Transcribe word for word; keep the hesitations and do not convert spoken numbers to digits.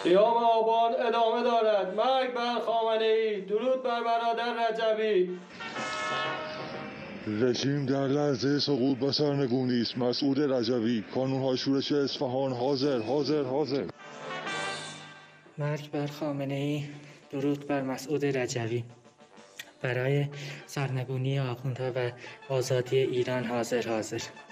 قیام آبان ادامه دارد. مرگ بر خامنه‌ای، درود بر برادر رجوی. رژیم در لحظه سقوط و سرنگونی است. مسعود رجوی، کانونهای شورشی اصفهان حاضر حاضر حاضر. مرگ بر خامنه‌ای، درود بر مسعود رجوی. برای سرنگونی آخوندها و آزادی ایران حاضر حاضر.